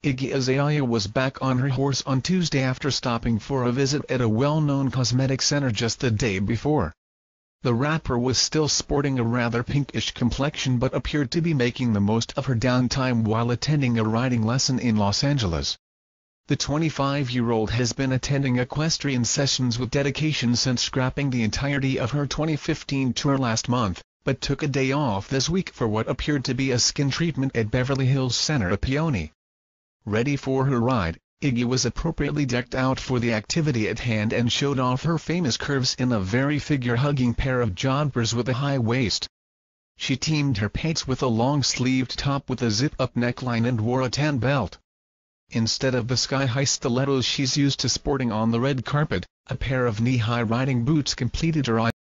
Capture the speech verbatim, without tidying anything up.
Iggy Azalea was back on her horse on Tuesday after stopping for a visit at a well-known cosmetic center just the day before. The rapper was still sporting a rather pinkish complexion but appeared to be making the most of her downtime while attending a riding lesson in Los Angeles. The twenty-five-year-old has been attending equestrian sessions with dedication since scrapping the entirety of her twenty fifteen tour last month, but took a day off this week for what appeared to be a skin treatment at Beverly Hills Center at Peony. Ready for her ride, Iggy was appropriately decked out for the activity at hand and showed off her famous curves in a very figure-hugging pair of jodhpurs with a high waist. She teamed her pates with a long-sleeved top with a zip-up neckline and wore a tan belt. Instead of the sky-high stilettos she's used to sporting on the red carpet, a pair of knee-high riding boots completed her